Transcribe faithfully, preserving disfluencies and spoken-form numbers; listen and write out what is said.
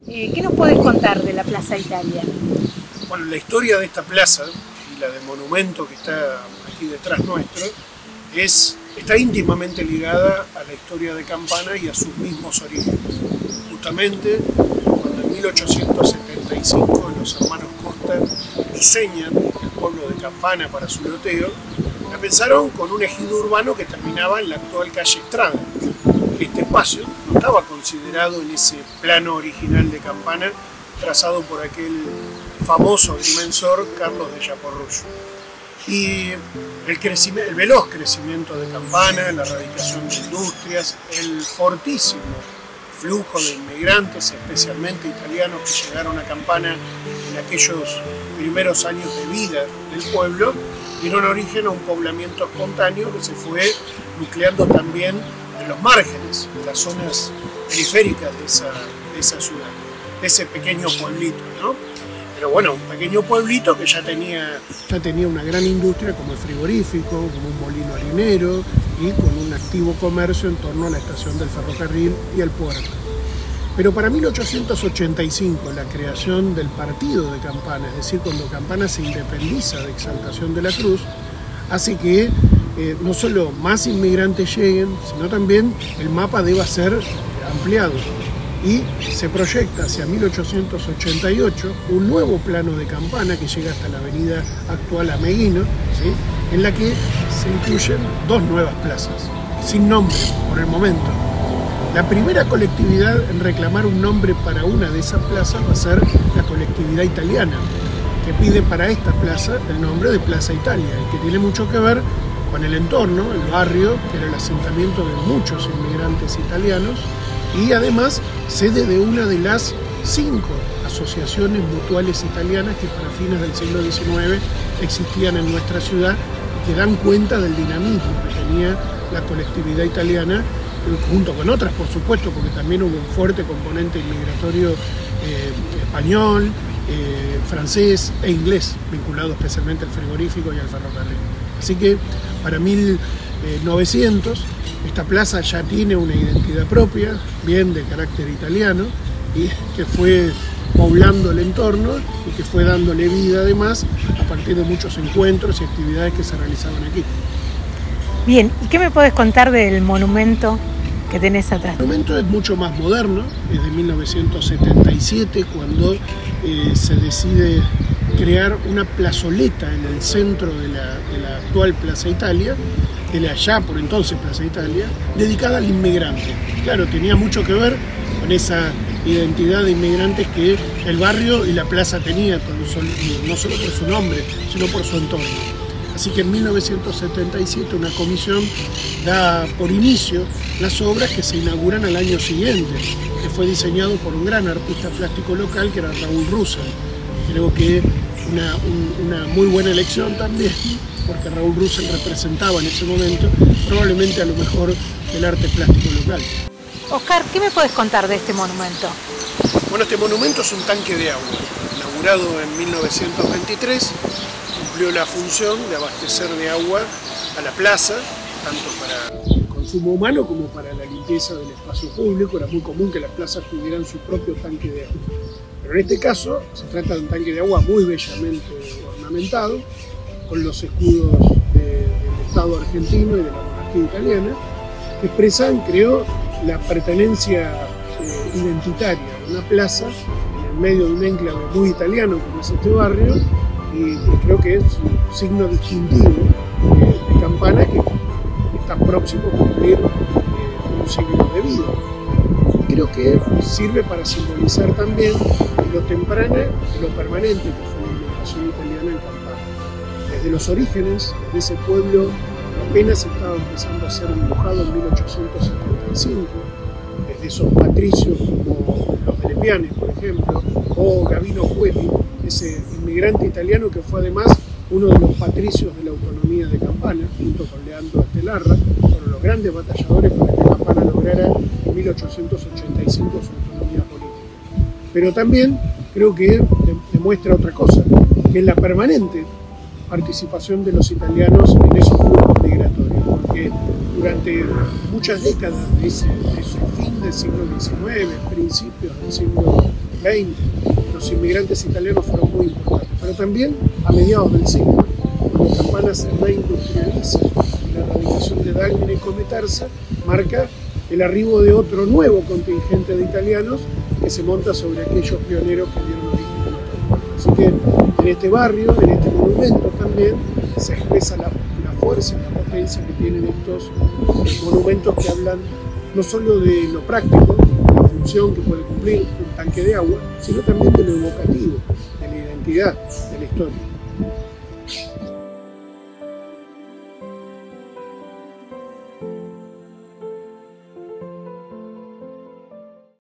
Eh, ¿Qué nos podés contar de la Plaza Italia? Bueno, la historia de esta plaza y la del monumento que está aquí detrás nuestro es, está íntimamente ligada a la historia de Campana y a sus mismos orígenes. Justamente cuando en mil ochocientos setenta y cinco los hermanos Costa diseñan el pueblo de Campana para su loteo, la pensaron con un ejido urbano que terminaba en la actual calle Estrada. Este espacio no estaba considerado en ese plano original de Campana trazado por aquel famoso agrimensor Carlos de Chaporrullo. Y el, crecimiento, el veloz crecimiento de Campana, la radicación de industrias, el fortísimo flujo de inmigrantes, especialmente italianos que llegaron a Campana en aquellos primeros años de vida del pueblo, dieron origen a un poblamiento espontáneo que se fue nucleando también en los márgenes, en las zonas periféricas de esa, de esa ciudad, de ese pequeño pueblito, ¿no? Pero bueno, un pequeño pueblito que ya tenía, ya tenía una gran industria como el frigorífico, como un molino harinero y con un activo comercio en torno a la estación del ferrocarril y el puerto. Pero para mil ochocientos ochenta y cinco, la creación del partido de Campana, es decir, cuando Campana se independiza de Exaltación de la Cruz, hace que eh, no solo más inmigrantes lleguen, sino también el mapa deba ser ampliado. Y se proyecta hacia mil ochocientos ochenta y ocho un nuevo plano de Campana que llega hasta la avenida actual Ameguino, ¿sí?, en la que se incluyen dos nuevas plazas, sin nombre por el momento. La primera colectividad en reclamar un nombre para una de esas plazas va a ser la colectividad italiana, que pide para esta plaza el nombre de Plaza Italia, y que tiene mucho que ver con el entorno, el barrio, que era el asentamiento de muchos inmigrantes italianos, y además sede de una de las cinco asociaciones mutuales italianas que para fines del siglo diecinueve existían en nuestra ciudad y que dan cuenta del dinamismo que tenía la colectividad italiana, junto con otras, por supuesto, porque también hubo un fuerte componente inmigratorio eh, español, eh, francés e inglés, vinculado especialmente al frigorífico y al ferrocarril. Así que para mil novecientos esta plaza ya tiene una identidad propia, bien de carácter italiano, y que fue poblando el entorno y que fue dándole vida además a partir de muchos encuentros y actividades que se realizaban aquí. Bien, ¿y qué me podés contar del monumento que tenés atrás? El monumento es mucho más moderno, es de mil novecientos setenta y siete, cuando eh, se decide crear una plazoleta en el centro de la, de la actual Plaza Italia, de la ya por entonces Plaza Italia, dedicada al inmigrante. Claro, tenía mucho que ver con esa identidad de inmigrantes que el barrio y la plaza tenía, no solo por su nombre, sino por su entorno. Así que en mil novecientos setenta y siete una comisión da por inicio las obras que se inauguran al año siguiente, que fue diseñado por un gran artista plástico local que era Raúl Russell. Creo que una, un, una muy buena elección también, porque Raúl Russell representaba en ese momento probablemente a lo mejor el arte plástico local. Oscar, ¿qué me puedes contar de este monumento? Bueno, este monumento es un tanque de agua, inaugurado en mil novecientos veintitrés, cumplió la función de abastecer de agua a la plaza, tanto para consumo humano como para la limpieza del espacio público. Era muy común que las plazas tuvieran su propio tanque de agua. Pero en este caso se trata de un tanque de agua muy bellamente ornamentado, con los escudos de, del Estado argentino y de la monarquía italiana, que expresan, creo, la pertenencia eh, identitaria de una plaza en el medio de un enclave muy italiano como es este barrio, y, y creo que es un signo distintivo eh, de Campana, que está próximo a cumplir eh, un siglo de vida. Creo que sirve para simbolizar también lo temprana y lo permanente que fue la inmigración italiana en Campana. Desde los orígenes, desde ese pueblo que apenas estaba empezando a ser dibujado en mil ochocientos setenta y cinco, desde esos patricios como los de Lepianes, por ejemplo, o Gavino Coeli, ese inmigrante italiano que fue además uno de los patricios de la autonomía de Campana, junto con Leandro Estelarra, fueron los grandes batalladores para que Campana lograra en mil ochocientos ochenta y cinco su autonomía política. Pero también creo que demuestra otra cosa, que es la permanente participación de los italianos en esos flujos migratorios, porque durante muchas décadas de ese, de ese fin del siglo diecinueve, principios del siglo veinte, los inmigrantes italianos fueron muy importantes, pero también a mediados del siglo, cuando Campana se reindustrializa y la erradicación de Dagmine y Cometarsa marca el arribo de otro nuevo contingente de italianos que se monta sobre aquellos pioneros que dieron origen a nuestro pueblo. Así que en este barrio, en este monumento también, se expresa la, la fuerza y la potencia que tienen estos monumentos que hablan no solo de lo práctico, de la función que puede cumplir un tanque de agua, sino también de lo evocativo, de la identidad, de la historia.